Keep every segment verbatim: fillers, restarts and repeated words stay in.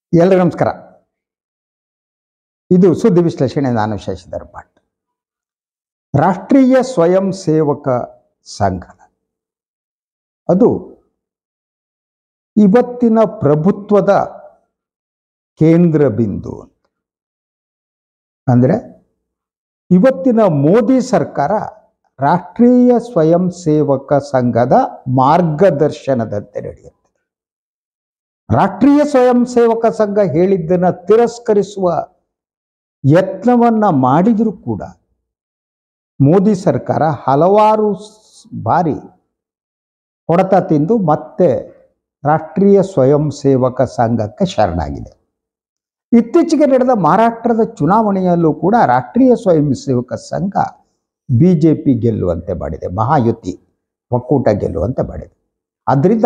ಎಲ್ಲರಿಗೂ ನಮಸ್ಕಾರ. ಇದು ಸುದ್ದಿ ವಿಶ್ಲೇಷಣೆ. ನಾನು ಶಶಿಧರ್ ಭಟ್. ರಾಷ್ಟ್ರೀಯ ಸ್ವಯಂ ಸೇವಕ ಸಂಘ ಅದು ಇವತ್ತಿನ ಪ್ರಭುತ್ವದ ಕೇಂದ್ರ ಬಿಂದು. ಅಂದರೆ ಇವತ್ತಿನ ಮೋದಿ ಸರ್ಕಾರ ರಾಷ್ಟ್ರೀಯ ಸ್ವಯಂ ಸೇವಕ ಸಂಘದ ಮಾರ್ಗದರ್ಶನದಂತೆ ನಡೆಯುತ್ತೆ. ರಾಷ್ಟ್ರೀಯ ಸ್ವಯಂ ಸೇವಕ ಸಂಘ ಹೇಳಿದ್ದನ್ನು ತಿರಸ್ಕರಿಸುವ ಯತ್ನವನ್ನ ಮಾಡಿದರೂ ಕೂಡ ಮೋದಿ ಸರ್ಕಾರ ಹಲವಾರು ಬಾರಿ ಹೊಡೆತ ತಿಂದು ಮತ್ತೆ ರಾಷ್ಟ್ರೀಯ ಸ್ವಯಂ ಸೇವಕ ಸಂಘಕ್ಕೆ ಶರಣಾಗಿದೆ. ಇತ್ತೀಚೆಗೆ ನಡೆದ ಮಹಾರಾಷ್ಟ್ರದ ಚುನಾವಣೆಯಲ್ಲೂ ಕೂಡ ರಾಷ್ಟ್ರೀಯ ಸ್ವಯಂ ಸೇವಕ ಸಂಘ ಬಿ ಜೆ ಪಿ ಗೆಲ್ಲುವಂತೆ ಮಾಡಿದೆ, ಮಹಾಯುತಿ ಒಕ್ಕೂಟ ಗೆಲ್ಲುವಂತೆ ಮಾಡಿದೆ. ಅದರಿಂದ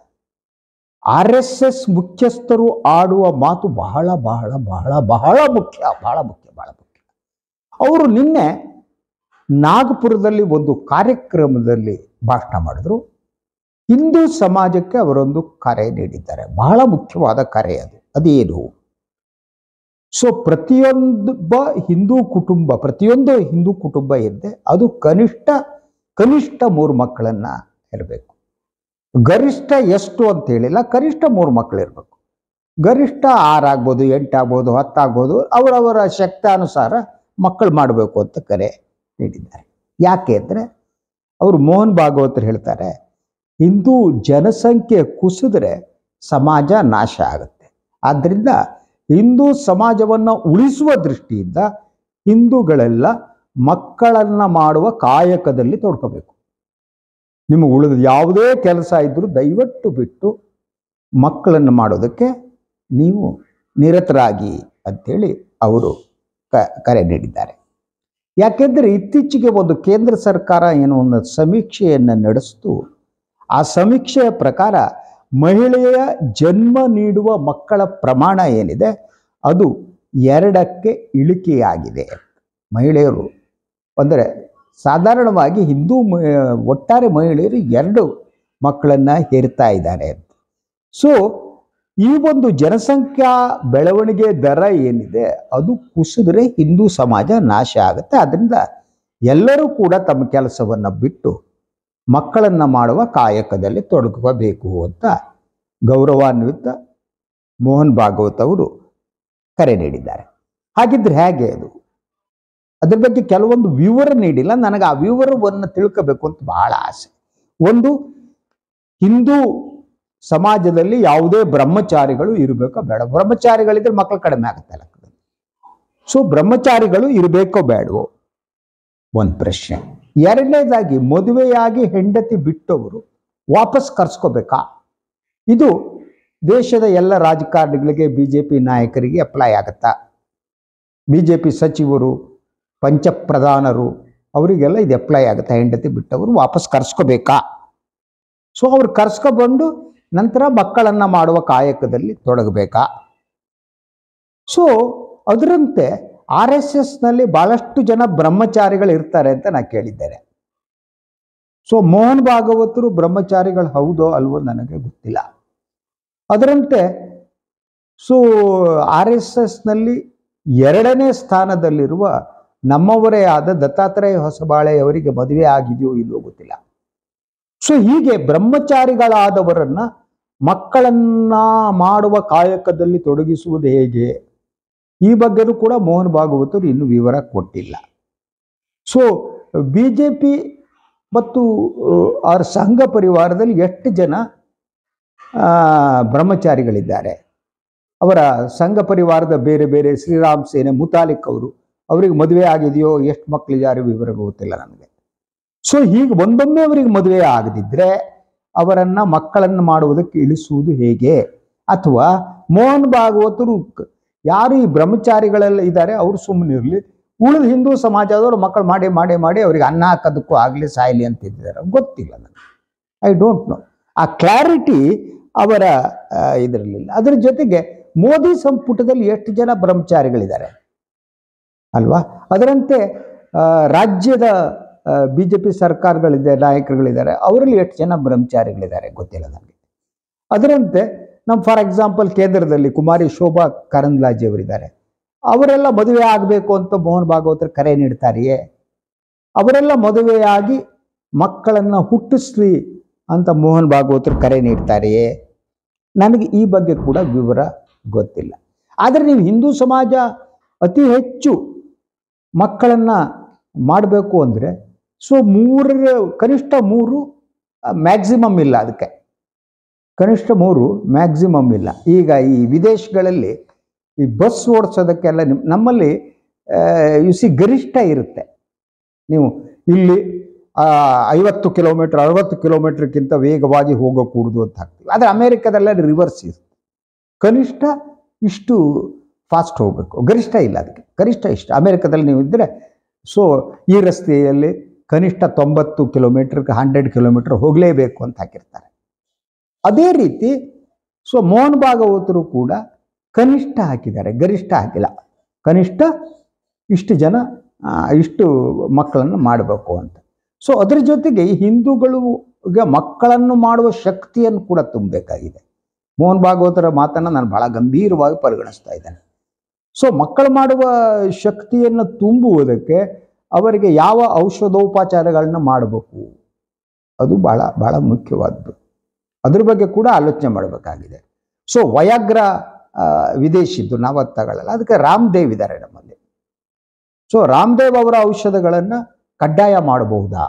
ಆರ್ ಎಸ್ ಎಸ್ ಮುಖ್ಯಸ್ಥರು ಆಡುವ ಮಾತು ಬಹಳ ಬಹಳ ಬಹಳ ಬಹಳ ಮುಖ್ಯ ಬಹಳ ಮುಖ್ಯ ಬಹಳ ಮುಖ್ಯ. ಅವರು ನಿನ್ನೆ ನಾಗಪುರದಲ್ಲಿ ಒಂದು ಕಾರ್ಯಕ್ರಮದಲ್ಲಿ ಭಾಷಣ ಮಾಡಿದ್ರು. ಹಿಂದೂ ಸಮಾಜಕ್ಕೆ ಅವರೊಂದು ಕರೆ ನೀಡಿದ್ದಾರೆ, ಬಹಳ ಮುಖ್ಯವಾದ ಕರೆ. ಅದು ಅದೇನು? ಸೊ ಪ್ರತಿಯೊಂದೊಬ್ಬ ಹಿಂದೂ ಕುಟುಂಬ ಪ್ರತಿಯೊಂದು ಹಿಂದೂ ಕುಟುಂಬ ಇದ್ದೆ ಅದು ಕನಿಷ್ಠ ಕನಿಷ್ಠ ಮೂರು ಮಕ್ಕಳನ್ನ ಇರಬೇಕು. ಗರಿಷ್ಠ ಎಷ್ಟು ಅಂತ ಹೇಳಿಲ್ಲ, ಕನಿಷ್ಠ ಮೂರು ಮಕ್ಕಳು ಇರಬೇಕು. ಗರಿಷ್ಠ ಆರಾಗ್ಬೋದು, ಎಂಟಾಗ್ಬೋದು, ಹತ್ತಾಗ್ಬೋದು, ಅವರವರ ಶಕ್ತಾನುಸಾರ ಮಕ್ಕಳು ಮಾಡಬೇಕು ಅಂತ ಕರೆ ನೀಡಿದ್ದಾರೆ. ಯಾಕೆ ಅಂದರೆ ಅವರು ಮೋಹನ್ ಭಾಗವತರು ಹೇಳ್ತಾರೆ, ಹಿಂದೂ ಜನಸಂಖ್ಯೆ ಕುಸಿದ್ರೆ ಸಮಾಜ ನಾಶ ಆಗುತ್ತೆ. ಆದ್ದರಿಂದ ಹಿಂದೂ ಸಮಾಜವನ್ನು ಉಳಿಸುವ ದೃಷ್ಟಿಯಿಂದ ಹಿಂದೂಗಳೆಲ್ಲ ಮಕ್ಕಳನ್ನು ಮಾಡುವ ಕಾಯಕದಲ್ಲಿ ತೊಡ್ಕೋಬೇಕು. ನಿಮಗೆ ಉಳಿದ ಯಾವುದೇ ಕೆಲಸ ಇದ್ದರೂ ದಯವಿಟ್ಟು ಬಿಟ್ಟು ಮಕ್ಕಳನ್ನು ಮಾಡೋದಕ್ಕೆ ನೀವು ನಿರತರಾಗಿ ಅಂಥೇಳಿ ಅವರು ಕ ಕರೆ ನೀಡಿದ್ದಾರೆ. ಯಾಕೆಂದರೆ ಇತ್ತೀಚೆಗೆ ಒಂದು ಕೇಂದ್ರ ಸರ್ಕಾರ ಏನೋ ಒಂದು ಸಮೀಕ್ಷೆಯನ್ನು ನಡೆಸಿತು. ಆ ಸಮೀಕ್ಷೆಯ ಪ್ರಕಾರ ಮಹಿಳೆಯ ಜನ್ಮ ನೀಡುವ ಮಕ್ಕಳ ಪ್ರಮಾಣ ಏನಿದೆ ಅದು ಎರಡಕ್ಕೆ ಇಳಿಕೆಯಾಗಿದೆ. ಮಹಿಳೆಯರು ಅಂದರೆ ಸಾಧಾರಣವಾಗಿ ಹಿಂದೂ ಒಟ್ಟಾರೆ ಮಹಿಳೆಯರು ಎರಡು ಮಕ್ಕಳನ್ನು ಹೇರ್ತಾ ಇದ್ದಾರೆ ಅಂತ. ಸೊ ಈ ಒಂದು ಜನಸಂಖ್ಯಾ ಬೆಳವಣಿಗೆ ದರ ಏನಿದೆ ಅದು ಕುಸಿದ್ರೆ ಹಿಂದೂ ಸಮಾಜ ನಾಶ ಆಗುತ್ತೆ. ಅದರಿಂದ ಎಲ್ಲರೂ ಕೂಡ ತಮ್ಮ ಕೆಲಸವನ್ನು ಬಿಟ್ಟು ಮಕ್ಕಳನ್ನು ಮಾಡುವ ಕಾಯಕದಲ್ಲಿ ತೊಡಗಬೇಕು ಅಂತ ಗೌರವಾನ್ವಿತ ಮೋಹನ್ ಭಾಗವತ್ ಅವರು ಕರೆ ನೀಡಿದ್ದಾರೆ. ಹಾಗಿದ್ರೆ ಹೇಗೆ ಅದು? ಅದ್ರ ಬಗ್ಗೆ ಕೆಲವೊಂದು ವಿವರ ನೀಡಿಲ್ಲ. ನನಗೆ ಆ ವಿವರವನ್ನು ತಿಳ್ಕೋಬೇಕು ಅಂತ ಬಹಳ ಆಸೆ. ಒಂದು, ಹಿಂದೂ ಸಮಾಜದಲ್ಲಿ ಯಾವುದೇ ಬ್ರಹ್ಮಚಾರಿಗಳು ಇರಬೇಕೋ ಬೇಡ? ಬ್ರಹ್ಮಚಾರಿಗಳಿದ್ರೆ ಮಕ್ಕಳು ಕಡಿಮೆ ಆಗುತ್ತೆ ಲೆಕ್ಕದಲ್ಲಿ. ಸೊ ಬ್ರಹ್ಮಚಾರಿಗಳು ಇರಬೇಕೋ ಬೇಡವೋ ಒಂದು ಪ್ರಶ್ನೆ. ಎರಡನೇದಾಗಿ, ಮದುವೆಯಾಗಿ ಹೆಂಡತಿ ಬಿಟ್ಟವರು ವಾಪಸ್ ಕರ್ಸ್ಕೋಬೇಕಾ? ಇದು ದೇಶದ ಎಲ್ಲ ರಾಜಕಾರಣಿಗಳಿಗೆ, ಬಿ ಜೆ ಪಿ ನಾಯಕರಿಗೆ ಅಪ್ಲೈ ಆಗುತ್ತಾ? ಬಿ ಜೆ ಪಿ ಸಚಿವರು, ಪಂಚಪ್ರಧಾನರು ಅವರಿಗೆಲ್ಲ ಇದು ಅಪ್ಲೈ ಆಗುತ್ತೆ. ಹೆಂಡತಿ ಬಿಟ್ಟವರು ವಾಪಸ್ ಕರ್ಸ್ಕೋಬೇಕಾ? ಸೊ ಅವ್ರು ಕರ್ಸ್ಕೊಬಂದು ನಂತರ ಮಕ್ಕಳನ್ನು ಮಾಡುವ ಕಾಯಕದಲ್ಲಿ ತೊಡಗಬೇಕಾ? ಸೊ ಅದರಂತೆ ಆರ್ ಎಸ್ ಎಸ್ನಲ್ಲಿ ಭಾಳಷ್ಟು ಜನ ಬ್ರಹ್ಮಚಾರಿಗಳು ಇರ್ತಾರೆ ಅಂತ ನಾನು ಕೇಳಿದ್ದೇನೆ. ಸೊ ಮೋಹನ್ ಭಾಗವತರು ಬ್ರಹ್ಮಚಾರಿಗಳು ಹೌದೋ ಅಲ್ವೋ ನನಗೆ ಗೊತ್ತಿಲ್ಲ. ಅದರಂತೆ ಸೊ ಆರ್ ಎಸ್ ಎಸ್ನಲ್ಲಿ ಎರಡನೇ ಸ್ಥಾನದಲ್ಲಿರುವ ನಮ್ಮವರೇ ಆದ ದತ್ತಾತ್ರೇಯ ಹೊಸಬಾಳೆಯವರಿಗೆ ಮದುವೆ ಆಗಿದೆಯೋ ಇಲ್ಲವೋ ಗೊತ್ತಿಲ್ಲ. ಸೊ ಹೀಗೆ ಬ್ರಹ್ಮಚಾರಿಗಳಾದವರನ್ನ ಮಕ್ಕಳನ್ನ ಮಾಡುವ ಕಾಯಕದಲ್ಲಿ ತೊಡಗಿಸುವುದು ಹೇಗೆ? ಈ ಬಗ್ಗೆನೂ ಕೂಡ ಮೋಹನ್ ಭಾಗವತರು ಇನ್ನೂ ವಿವರ ಕೊಟ್ಟಿಲ್ಲ. ಸೊ ಬಿ ಜೆ ಪಿ ಮತ್ತು ಅವರ ಸಂಘ ಪರಿವಾರದಲ್ಲಿ ಎಷ್ಟು ಜನ ಬ್ರಹ್ಮಚಾರಿಗಳಿದ್ದಾರೆ? ಅವರ ಸಂಘ ಪರಿವಾರದ ಬೇರೆ ಬೇರೆ ಶ್ರೀರಾಮ್ ಸೇನೆ, ಮುತಾಲಿಕ್ ಅವರು, ಅವರಿಗೆ ಮದುವೆ ಆಗಿದೆಯೋ, ಎಷ್ಟು ಮಕ್ಕಳಿದ್ದಾರೆ ವಿವರ ಗೊತ್ತಿಲ್ಲ ನನಗೆ. ಸೊ ಹೀಗೆ ಒಂದೊಮ್ಮೆ ಅವರಿಗೆ ಮದುವೆ ಆಗದಿದ್ದರೆ ಅವರನ್ನ ಮಕ್ಕಳನ್ನು ಮಾಡುವುದಕ್ಕೆ ಇಳಿಸುವುದು ಹೇಗೆ? ಅಥವಾ ಮೋಹನ್ ಭಾಗವತರು ಯಾರು ಈ ಬ್ರಹ್ಮಚಾರಿಗಳೆಲ್ಲ ಇದ್ದಾರೆ ಅವರು ಸುಮ್ಮನಿರಲಿ, ಉಳಿದ ಹಿಂದೂ ಸಮಾಜದವರು ಮಕ್ಕಳು ಮಾಡಿ ಮಾಡಿ ಮಾಡಿ ಅವರಿಗೆ ಅನ್ನ ಹಾಕೋದಕ್ಕೂ ಆಗಲಿ ಸಾಯಲಿ ಅಂತಿದ್ದಾರೆ, ಗೊತ್ತಿಲ್ಲ ನನಗೆ. I don't know. ಆ ಕ್ಲಾರಿಟಿ ಅವರ ಇದರಲ್ಲಿಲ್ಲ. ಅದರ ಜೊತೆಗೆ ಮೋದಿ ಸಂಪುಟದಲ್ಲಿ ಎಷ್ಟು ಜನ ಬ್ರಹ್ಮಚಾರಿಗಳಿದ್ದಾರೆ ಅಲ್ವಾ? ಅದರಂತೆ ರಾಜ್ಯದ ಬಿ ಜೆ ಪಿ ಸರ್ಕಾರಗಳಿದೆ, ನಾಯಕರುಗಳಿದ್ದಾರೆ, ಅವರಲ್ಲಿ ಎಷ್ಟು ಜನ ಬ್ರಹ್ಮಚಾರಿಗಳಿದ್ದಾರೆ ಗೊತ್ತಿಲ್ಲ ನನಗೆ. ಅದರಂತೆ ನಮ್ಮ ಫಾರ್ ಎಕ್ಸಾಂಪಲ್ ಕೇಂದ್ರದಲ್ಲಿ ಕುಮಾರಿ ಶೋಭಾ ಕರಂದ್ಲಾಜೆ ಅವರಿದ್ದಾರೆ. ಅವರೆಲ್ಲ ಮದುವೆ ಆಗಬೇಕು ಅಂತ ಮೋಹನ್ ಭಾಗವತರು ಕರೆ ನೀಡ್ತಾರೆಯೇ? ಅವರೆಲ್ಲ ಮದುವೆಯಾಗಿ ಮಕ್ಕಳನ್ನು ಹುಟ್ಟಿಸ್ಲಿ ಅಂತ ಮೋಹನ್ ಭಾಗವತರು ಕರೆ ನೀಡ್ತಾರೆಯೇ? ನನಗೆ ಈ ಬಗ್ಗೆ ಕೂಡ ವಿವರ ಗೊತ್ತಿಲ್ಲ. ಆದರೆ ನೀವು ಹಿಂದೂ ಸಮಾಜ ಅತಿ ಹೆಚ್ಚು ಮಕ್ಕಳನ್ನು ಮಾಡಬೇಕು ಅಂದರೆ ಸೊ ಮೂರರ ಕನಿಷ್ಠ ಮೂರು ಮ್ಯಾಕ್ಸಿಮಮ್ ಇಲ್ಲ, ಅದಕ್ಕೆ ಕನಿಷ್ಠ ಮೂರು ಮ್ಯಾಕ್ಸಿಮಮ್ ಇಲ್ಲ. ಈಗ ಈ ವಿದೇಶಗಳಲ್ಲಿ ಈ ಬಸ್ ಓಡಿಸೋದಕ್ಕೆಲ್ಲ ನಿಮ್ ನಮ್ಮಲ್ಲಿ ಸಿ ಗರಿಷ್ಠ ಇರುತ್ತೆ. ನೀವು ಇಲ್ಲಿ ಐವತ್ತು ಕಿಲೋಮೀಟರ್ ಅರವತ್ತು ಕಿಲೋಮೀಟರ್ಗಿಂತ ವೇಗವಾಗಿ ಹೋಗಕೂಡದು ಅಂತ ಹಾಕ್ತೀವಿ. ಆದರೆ ಅಮೇರಿಕಾದಲ್ಲ ರಿವರ್ಸ್ ಇರುತ್ತೆ, ಕನಿಷ್ಠ ಇಷ್ಟು ಫಾಸ್ಟ್ ಹೋಗಬೇಕು, ಗರಿಷ್ಠ ಇಲ್ಲ, ಅದಕ್ಕೆ ಗರಿಷ್ಠ ಇಷ್ಟ. ಅಮೇರಿಕಾದಲ್ಲಿ ನೀವು ಇದ್ದರೆ ಸೊ ಈ ರಸ್ತೆಯಲ್ಲಿ ಕನಿಷ್ಠ ತೊಂಬತ್ತು ಕಿಲೋಮೀಟರ್ಗೆ ಹಂಡ್ರೆಡ್ ಕಿಲೋಮೀಟರ್ ಹೋಗಲೇಬೇಕು ಅಂತ ಹಾಕಿರ್ತಾರೆ. ಅದೇ ರೀತಿ ಸೊ ಮೋಹನ್ ಭಾಗವತರು ಕೂಡ ಕನಿಷ್ಠ ಹಾಕಿದ್ದಾರೆ, ಗರಿಷ್ಠ ಹಾಕಿಲ್ಲ. ಕನಿಷ್ಠ ಇಷ್ಟು ಜನ ಇಷ್ಟು ಮಕ್ಕಳನ್ನು ಮಾಡಬೇಕು ಅಂತ. ಸೊ ಅದರ ಜೊತೆಗೆ ಹಿಂದೂಗಳಿಗೆ ಮಕ್ಕಳನ್ನು ಮಾಡುವ ಶಕ್ತಿಯನ್ನು ಕೂಡ ತುಂಬಬೇಕಾಗಿದೆ. ಮೋಹನ್ ಭಾಗವತರ ಮಾತನ್ನು ನಾನು ಬಹಳ ಗಂಭೀರವಾಗಿ ಪರಿಗಣಿಸ್ತಾ ಇದ್ದೇನೆ. ಸೊ ಮಕ್ಕಳು ಮಾಡುವ ಶಕ್ತಿಯನ್ನು ತುಂಬುವುದಕ್ಕೆ ಅವರಿಗೆ ಯಾವ ಔಷಧೋಪಚಾರಗಳನ್ನ ಮಾಡಬೇಕು, ಅದು ಬಹಳ ಬಹಳ ಮುಖ್ಯವಾದ್ದು. ಅದ್ರ ಬಗ್ಗೆ ಕೂಡ ಆಲೋಚನೆ ಮಾಡಬೇಕಾಗಿದೆ. ಸೊ ವಯಾಗ್ರ ವಿದೇಶಿದ್ದು ನಾವು ಅದು ತಗೊಳ್ಳಲ್ಲ, ಅದಕ್ಕೆ ರಾಮದೇವ್ ಇದ್ದಾರೆ ನಮ್ಮಲ್ಲಿ. ಸೊ ರಾಮದೇವ್ ಅವರ ಔಷಧಗಳನ್ನು ಕಡ್ಡಾಯ ಮಾಡಬಹುದಾ?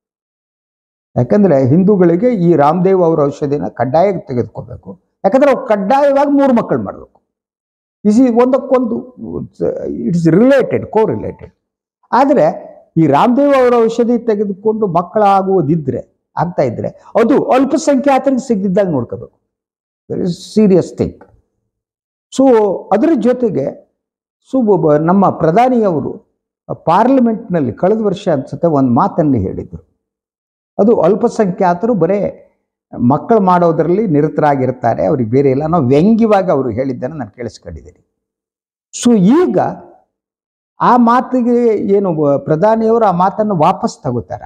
ಯಾಕಂದರೆ ಹಿಂದೂಗಳಿಗೆ ಈ ರಾಮದೇವ್ ಅವರ ಔಷಧಿನ ಕಡ್ಡಾಯ ತೆಗೆದುಕೋಬೇಕು. ಯಾಕಂದರೆ ಅವ್ರು ಕಡ್ಡಾಯವಾಗಿ ಮೂರು ಮಕ್ಕಳು ಮಾಡಬೇಕು. ಇಸ್ ಒಂದಕ್ಕೊಂದು ಇಟ್ಸ್ ರಿಲೇಟೆಡ್, ಕೋ ರಿಲೇಟೆಡ್. ಆದರೆ ಈ ರಾಮದೇವ್ ಅವರ ಔಷಧಿ ತೆಗೆದುಕೊಂಡು ಮಕ್ಕಳಾಗುವುದಿದ್ರೆ ಆಗ್ತಾ ಇದ್ರೆ ಅದು ಅಲ್ಪಸಂಖ್ಯಾತರಿಗೆ ಸಿಗದಿದ್ದಾಗ ನೋಡ್ಕೋಬೇಕು. Serious thing. ಸೊ ಅದರ ಜೊತೆಗೆ ಸೊ ನಮ್ಮ ಪ್ರಧಾನಿಯವರು ಪಾರ್ಲಿಮೆಂಟ್ನಲ್ಲಿ ಕಳೆದ ವರ್ಷ ಅನ್ಸುತ್ತೆ ಒಂದು ಮಾತನ್ನು ಹೇಳಿದರು. ಅದು ಅಲ್ಪಸಂಖ್ಯಾತರು ಬರೇ ಮಕ್ಕಳು ಮಾಡೋದರಲ್ಲಿ ನಿರತರಾಗಿರ್ತಾರೆ, ಅವ್ರಿಗೆ ಬೇರೆ ಇಲ್ಲ. ನಾವು ವ್ಯಂಗ್ಯವಾಗಿ ಅವರು ಹೇಳಿದ್ದನ್ನು ನಾನು ಕೇಳಿಸ್ಕೊಂಡಿದ್ದೀನಿ. ಸೊ ಈಗ ಆ ಮಾತಿಗೆ ಏನು ಪ್ರಧಾನಿಯವರು ಆ ಮಾತನ್ನು ವಾಪಸ್ ತಗೋತಾರ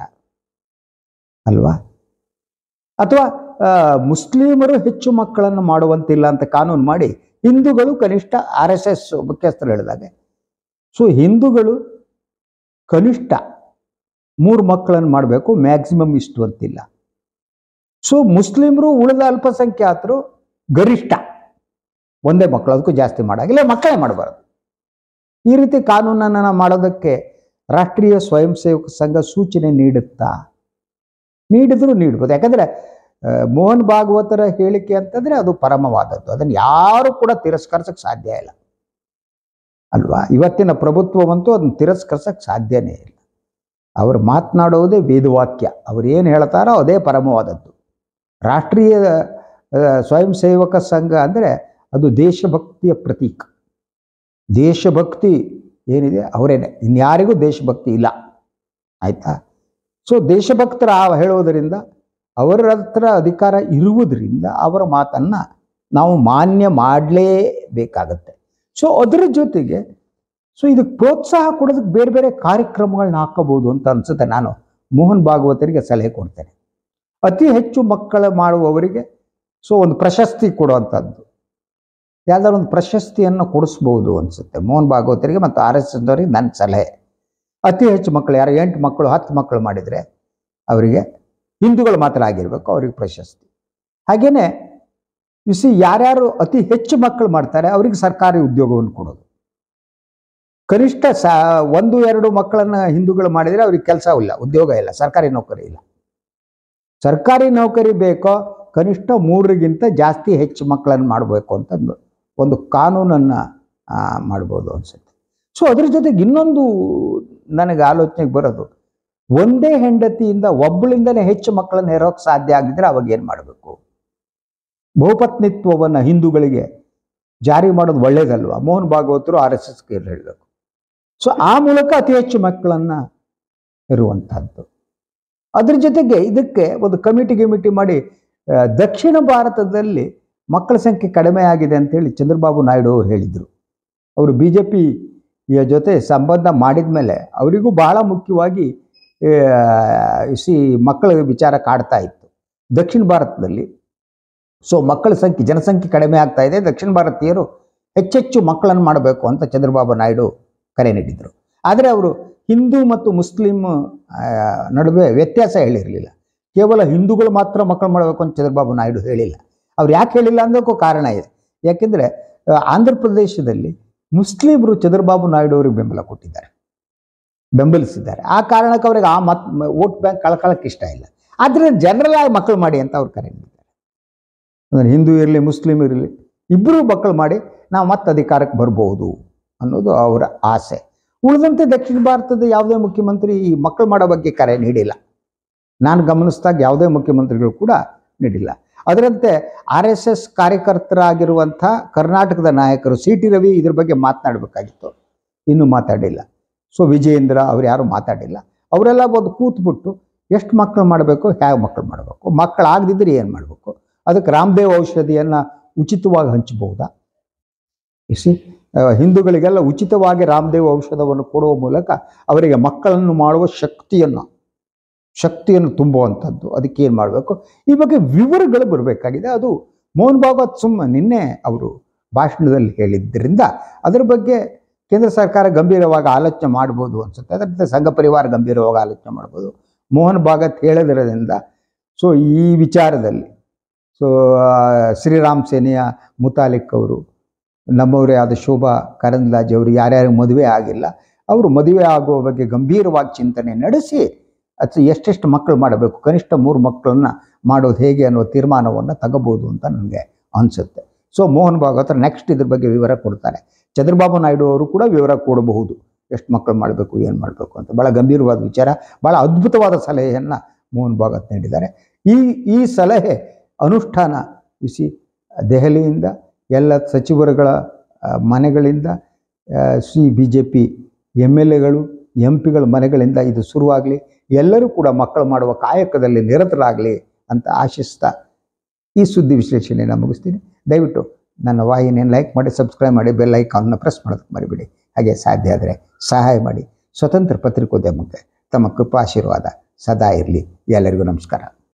ಅಲ್ವಾ? ಅಥವಾ ಮುಸ್ಲಿಮರು ಹೆಚ್ಚು ಮಕ್ಕಳನ್ನು ಮಾಡುವಂತಿಲ್ಲ ಅಂತ ಕಾನೂನು ಮಾಡಿ ಹಿಂದೂಗಳು ಕನಿಷ್ಠ ಆರ್ ಎಸ್ ಎಸ್ ಮುಖ್ಯಸ್ಥರು ಹೇಳಿದಾಗ ಸೊ ಹಿಂದೂಗಳು ಕನಿಷ್ಠ ಮೂರು ಮಕ್ಕಳನ್ನು ಮಾಡಬೇಕು, ಮ್ಯಾಕ್ಸಿಮಮ್ ಇಷ್ಟು ಅಂತಿಲ್ಲ. ಸೊ ಮುಸ್ಲಿಮರು ಉಳಿದ ಅಲ್ಪಸಂಖ್ಯಾತರು ಗರಿಷ್ಠ ಒಂದೇ ಮಕ್ಕಳು, ಅದಕ್ಕೂ ಜಾಸ್ತಿ ಮಾಡಾಗಿಲ್ಲ, ಮಕ್ಕಳೇ ಮಾಡಬಾರ್ದು. ಈ ರೀತಿ ಕಾನೂನನ್ನು ಮಾಡೋದಕ್ಕೆ ರಾಷ್ಟ್ರೀಯ ಸ್ವಯಂ ಸೇವಕ ಸಂಘ ಸೂಚನೆ ನೀಡುತ್ತಾ? ನೀಡಿದ್ರು ನೀಡ್ಬೋದು. ಯಾಕಂದರೆ ಮೋಹನ್ ಭಾಗವತರ ಹೇಳಿಕೆ ಅಂತಂದರೆ ಅದು ಪರಮವಾದದ್ದು, ಅದನ್ನು ಯಾರು ಕೂಡ ತಿರಸ್ಕರಿಸಕ್ಕೆ ಸಾಧ್ಯ ಇಲ್ಲ ಅಲ್ವಾ? ಇವತ್ತಿನ ಪ್ರಭುತ್ವವಂತೂ ಅದನ್ನು ತಿರಸ್ಕರಿಸಕ್ಕೆ ಸಾಧ್ಯನೇ ಇಲ್ಲ. ಅವರು ಮಾತನಾಡೋದೇ ವೇದವಾಕ್ಯ, ಅವರು ಏನು ಹೇಳ್ತಾರೋ ಅದೇ ಪರಮವಾದದ್ದು. ರಾಷ್ಟ್ರೀಯ ಸ್ವಯಂ ಸೇವಕ ಸಂಘ ಅಂದರೆ ಅದು ದೇಶಭಕ್ತಿಯ ಪ್ರತೀಕ. ದೇಶಭಕ್ತಿ ಏನಿದೆ ಅವರೇನೆ, ಇನ್ಯಾರಿಗೂ ದೇಶಭಕ್ತಿ ಇಲ್ಲ, ಆಯಿತಾ? ಸೊ ದೇಶಭಕ್ತರ ಹೇಳೋದರಿಂದ ಅವರ ಹತ್ರ ಅಧಿಕಾರ ಇರುವುದರಿಂದ ಅವರ ಮಾತನ್ನು ನಾವು ಮಾನ್ಯ ಮಾಡಲೇಬೇಕಾಗತ್ತೆ. ಸೊ ಅದರ ಜೊತೆಗೆ ಸೊ ಇದಕ್ಕೆ ಪ್ರೋತ್ಸಾಹ ಕೊಡೋದಕ್ಕೆ ಬೇರೆ ಬೇರೆ ಕಾರ್ಯಕ್ರಮಗಳನ್ನ ಹಾಕಬಹುದು ಅಂತ ಅನ್ಸುತ್ತೆ. ನಾನು ಮೋಹನ್ ಭಾಗವತರಿಗೆ ಸಲಹೆ ಕೊಡ್ತೇನೆ. ಅತಿ ಹೆಚ್ಚು ಮಕ್ಕಳ ಮಾಡುವವರಿಗೆ ಸೊ ಒಂದು ಪ್ರಶಸ್ತಿ ಕೊಡುವಂಥದ್ದು, ಯಾವ್ದಾದ್ರು ಒಂದು ಪ್ರಶಸ್ತಿಯನ್ನು ಕೊಡಿಸ್ಬೋದು ಅನಿಸುತ್ತೆ ಮೋಹನ್ ಭಾಗವತರಿಗೆ ಮತ್ತು ಆರ್ ಎಸ್ ಎಸ್ದವರಿಗೆ ನನ್ನ ಸಲಹೆ. ಅತಿ ಹೆಚ್ಚು ಮಕ್ಕಳು ಯಾರು ಎಂಟು ಮಕ್ಕಳು ಹತ್ತು ಮಕ್ಕಳು ಮಾಡಿದರೆ ಅವರಿಗೆ, ಹಿಂದೂಗಳು ಮಾತ್ರ ಆಗಿರಬೇಕು, ಅವರಿಗೆ ಪ್ರಶಸ್ತಿ. ಹಾಗೆಯೇ ಇಸಿ ಯಾರ್ಯಾರು ಅತಿ ಹೆಚ್ಚು ಮಕ್ಕಳು ಮಾಡ್ತಾರೆ ಅವರಿಗೆ ಸರ್ಕಾರಿ ಉದ್ಯೋಗವನ್ನು ಕೊಡೋದು. ಕನಿಷ್ಠ ಸಾ ಒಂದು ಎರಡು ಮಕ್ಕಳನ್ನು ಹಿಂದೂಗಳು ಮಾಡಿದರೆ ಅವ್ರಿಗೆ ಕೆಲಸ ಇಲ್ಲ, ಉದ್ಯೋಗ ಇಲ್ಲ, ಸರ್ಕಾರಿ ನೌಕರಿ ಇಲ್ಲ. ಸರ್ಕಾರಿ ನೌಕರಿ ಬೇಕೋ ಕನಿಷ್ಠ ಮೂರರಿಗಿಂತ ಜಾಸ್ತಿ ಹೆಚ್ಚು ಮಕ್ಕಳನ್ನು ಮಾಡಬೇಕು ಅಂತ ಒಂದು ಕಾನೂನನ್ನು ಮಾಡ್ಬೋದು ಅನಿಸುತ್ತೆ. ಸೊ ಅದ್ರ ಜೊತೆಗೆ ಇನ್ನೊಂದು ನನಗೆ ಆಲೋಚನೆಗೆ ಬರೋದು, ಒಂದೇ ಹೆಂಡತಿಯಿಂದ ಒಬ್ಬಳಿಂದನೇ ಹೆಚ್ಚು ಮಕ್ಕಳನ್ನು ಹೆರೋಕ್ಕೆ ಸಾಧ್ಯ ಆಗಿದ್ರೆ ಅವಾಗ ಏನು ಮಾಡಬೇಕು? ಬಹುಪತ್ನಿತ್ವವನ್ನು ಹಿಂದೂಗಳಿಗೆ ಜಾರಿ ಮಾಡೋದು ಒಳ್ಳೇದಲ್ವ? ಮೋಹನ್ ಭಾಗವತರು ಆರ್ ಎಸ್ ಎಸ್ಗೆ ಹೇಳಬೇಕು. ಸೊ ಆ ಮೂಲಕ ಅತಿ ಹೆಚ್ಚು ಮಕ್ಕಳನ್ನು ಇರುವಂಥದ್ದು. ಅದ್ರ ಜೊತೆಗೆ ಇದಕ್ಕೆ ಒಂದು ಕಮಿಟಿ ಗಿಮಿಟಿ ಮಾಡಿ ದಕ್ಷಿಣ ಭಾರತದಲ್ಲಿ ಮಕ್ಕಳ ಸಂಖ್ಯೆ ಕಡಿಮೆ ಆಗಿದೆ ಅಂತೇಳಿ ಚಂದ್ರಬಾಬು ನಾಯ್ಡು ಅವರು ಹೇಳಿದರು. ಅವರು ಬಿ ಜೆ ಪಿಯ ಜೊತೆ ಸಂಬಂಧ ಮಾಡಿದ ಮೇಲೆ ಅವರಿಗೂ ಬಹಳ ಮುಖ್ಯವಾಗಿ ಸಿ ಮಕ್ಕಳ ವಿಚಾರ ಕಾಡ್ತಾ ಇತ್ತು. ದಕ್ಷಿಣ ಭಾರತದಲ್ಲಿ ಸೊ ಮಕ್ಕಳ ಸಂಖ್ಯೆ ಜನಸಂಖ್ಯೆ ಕಡಿಮೆ ಆಗ್ತಾ ಇದೆ, ದಕ್ಷಿಣ ಭಾರತೀಯರು ಹೆಚ್ಚೆಚ್ಚು ಮಕ್ಕಳನ್ನು ಮಾಡಬೇಕು ಅಂತ ಚಂದ್ರಬಾಬು ನಾಯ್ಡು ಕರೆ ನೀಡಿದರು. ಆದರೆ ಅವರು ಹಿಂದೂ ಮತ್ತು ಮುಸ್ಲಿಂ ನಡುವೆ ವ್ಯತ್ಯಾಸ ಹೇಳಿರಲಿಲ್ಲ. ಕೇವಲ ಹಿಂದೂಗಳು ಮಾತ್ರ ಮಕ್ಕಳು ಮಾಡಬೇಕು ಅಂತ ಚಂದ್ರಬಾಬು ನಾಯ್ಡು ಹೇಳಿಲ್ಲ. ಅವ್ರು ಯಾಕೆ ಹೇಳಿಲ್ಲ ಅಂದಕ್ಕೂ ಕಾರಣ ಇದೆ. ಯಾಕೆಂದರೆ ಆಂಧ್ರ ಪ್ರದೇಶದಲ್ಲಿ ಮುಸ್ಲಿಮರು ಚಂದ್ರಬಾಬು ನಾಯ್ಡು ಅವರಿಗೆ ಬೆಂಬಲ ಕೊಟ್ಟಿದ್ದಾರೆ, ಬೆಂಬಲಿಸಿದ್ದಾರೆ. ಆ ಕಾರಣಕ್ಕೆ ಅವ್ರಿಗೆ ಆ ಮತ್ ವೋಟ್ ಬ್ಯಾಂಕ್ ಕಳ್ಕೊಳ್ಳೋಕೆ ಇಷ್ಟ ಇಲ್ಲ. ಆದ್ದರಿಂದ ಜನರಲ್ ಆಗಿ ಮಕ್ಕಳು ಮಾಡಿ ಅಂತ ಅವ್ರು ಕರೆ ನೀಡಿದ್ದಾರೆ. ಅಂದರೆ ಹಿಂದೂ ಇರಲಿ ಮುಸ್ಲಿಮ್ ಇರಲಿ ಇಬ್ಬರೂ ಮಕ್ಕಳು ಮಾಡಿ ನಾವು ಮತ್ತೆ ಅಧಿಕಾರಕ್ಕೆ ಬರ್ಬೋದು ಅನ್ನೋದು ಅವರ ಆಸೆ. ಉಳಿದಂತೆ ದಕ್ಷಿಣ ಭಾರತದ ಯಾವುದೇ ಮುಖ್ಯಮಂತ್ರಿ ಈ ಮಕ್ಕಳು ಮಾಡೋ ಬಗ್ಗೆ ಕರೆ ನೀಡಿಲ್ಲ. ನಾನು ಗಮನಿಸಿದಾಗ ಯಾವುದೇ ಮುಖ್ಯಮಂತ್ರಿಗಳು ಕೂಡ ನೀಡಿಲ್ಲ. ಅದರಂತೆ ಆರ್ ಎಸ್ ಎಸ್ ಕಾರ್ಯಕರ್ತರಾಗಿರುವಂಥ ಕರ್ನಾಟಕದ ನಾಯಕರು ಸಿ ಟಿ ರವಿ ಇದ್ರ ಬಗ್ಗೆ ಮಾತನಾಡಬೇಕಾಗಿತ್ತು, ಇನ್ನೂ ಮಾತಾಡಿಲ್ಲ. ಸೊ ವಿಜಯೇಂದ್ರ ಅವ್ರು ಯಾರೂ ಮಾತಾಡಿಲ್ಲ. ಅವರೆಲ್ಲ ಒಂದು ಕೂತ್ಬಿಟ್ಟು ಎಷ್ಟು ಮಕ್ಕಳು ಮಾಡಬೇಕು, ಹೇಗೆ ಮಕ್ಕಳು ಮಾಡಬೇಕು, ಮಕ್ಕಳಾಗದಿದ್ದರೆ ಏನು ಮಾಡಬೇಕು, ಅದಕ್ಕೆ ರಾಮದೇವ್ ಔಷಧಿಯನ್ನು ಉಚಿತವಾಗಿ ಹಂಚಬಹುದಾ? ಇಸಿ ಹಿಂದೂಗಳಿಗೆಲ್ಲ ಉಚಿತವಾಗಿ ರಾಮದೇವ್ ಔಷಧವನ್ನು ಕೊಡುವ ಮೂಲಕ ಅವರಿಗೆ ಮಕ್ಕಳನ್ನು ಮಾಡುವ ಶಕ್ತಿಯನ್ನು ಶಕ್ತಿಯನ್ನು ತುಂಬುವಂಥದ್ದು, ಅದಕ್ಕೆ ಏನು ಮಾಡಬೇಕು ಈ ಬಗ್ಗೆ ವಿವರಗಳು ಬರಬೇಕಾಗಿದೆ. ಅದು ಮೋಹನ್ ಭಾಗವತ್ ಸುಮ್ಮ ನಿನ್ನೆ ಅವರು ಭಾಷಣದಲ್ಲಿ ಹೇಳಿದ್ದರಿಂದ ಅದರ ಬಗ್ಗೆ ಕೇಂದ್ರ ಸರ್ಕಾರ ಗಂಭೀರವಾಗಿ ಆಲೋಚನೆ ಮಾಡ್ಬೋದು ಅನಿಸುತ್ತೆ. ಅದರಂತೆ ಸಂಘ ಪರಿವಾರ ಗಂಭೀರವಾಗಿ ಆಲೋಚನೆ ಮಾಡ್ಬೋದು. ಮೋಹನ್ ಭಾಗವತ್ ಹೇಳೋದ್ರಿಂದ ಸೊ ಈ ವಿಚಾರದಲ್ಲಿ ಸೊ ಶ್ರೀರಾಮ್ ಸೇನೆಯ ಮುತಾಲಿಕ್ ಅವರು, ನಮ್ಮವರೇ ಆದ ಶೋಭಾ ಕರಂದ್ಲಾಜೆ ಅವರು ಯಾರ್ಯಾರು ಮದುವೆ ಆಗಿಲ್ಲ ಅವರು ಮದುವೆ ಆಗುವ ಬಗ್ಗೆ ಗಂಭೀರವಾಗಿ ಚಿಂತನೆ ನಡೆಸಿ ಅದು ಎಷ್ಟೆಷ್ಟು ಮಕ್ಕಳು ಮಾಡಬೇಕು, ಕನಿಷ್ಠ ಮೂರು ಮಕ್ಕಳನ್ನ ಮಾಡೋದು ಹೇಗೆ ಅನ್ನೋ ತೀರ್ಮಾನವನ್ನು ತಗೋಬೋದು ಅಂತ ನನಗೆ ಅನಿಸುತ್ತೆ. ಸೊ ಮೋಹನ್ ಭಾಗವತ್ ನೆಕ್ಸ್ಟ್ ಇದ್ರ ಬಗ್ಗೆ ವಿವರ ಕೊಡ್ತಾರೆ. ಚಂದ್ರಬಾಬು ನಾಯ್ಡು ಅವರು ಕೂಡ ವಿವರ ಕೊಡಬಹುದು, ಎಷ್ಟು ಮಕ್ಕಳು ಮಾಡಬೇಕು ಏನು ಮಾಡಬೇಕು ಅಂತ. ಭಾಳ ಗಂಭೀರವಾದ ವಿಚಾರ, ಭಾಳ ಅದ್ಭುತವಾದ ಸಲಹೆಯನ್ನು ಮೋಹನ್ ಭಾಗವತ್ ನೀಡಿದ್ದಾರೆ. ಈ ಈ ಸಲಹೆ ಅನುಷ್ಠಾನ ಬಿಸಿ ದೆಹಲಿಯಿಂದ ಎಲ್ಲ ಸಚಿವರುಗಳ ಮನೆಗಳಿಂದ C B J P M L ಎಗಳು ಎಂ ಪಿಗಳ ಮನೆಗಳಿಂದ ಇದು ಶುರುವಾಗಲಿ, ಎಲ್ಲರೂ ಕೂಡ ಮಕ್ಕಳು ಮಾಡುವ ಕಾಯಕದಲ್ಲಿ ನಿರತರಾಗಲಿ ಅಂತ ಆಶಿಸ್ತಾ ಈ ಸುದ್ದಿ ವಿಶ್ಲೇಷಣೆಯನ್ನು ಮುಗಿಸ್ತೀನಿ. ದಯವಿಟ್ಟು ನನ್ನ ವಾಹಿನಿಯನ್ನು ಲೈಕ್ ಮಾಡಿ, ಸಬ್ಸ್ಕ್ರೈಬ್ ಮಾಡಿ, ಬೆಲ್ ಐಕಾನ್ನ ಪ್ರೆಸ್ ಮಾಡೋದಕ್ಕೆ ಮರಿಬೇಡಿ. ಹಾಗೆ ಸಾಧ್ಯ ಆದರೆ ಸಹಾಯ ಮಾಡಿ. ಸ್ವತಂತ್ರ ಪತ್ರಿಕೋದ್ಯಮಕ್ಕೆ ತಮ್ಮ ಕೃಪಾಶೀರ್ವಾದ ಸದಾ ಇರಲಿ. ಎಲ್ಲರಿಗೂ ನಮಸ್ಕಾರ.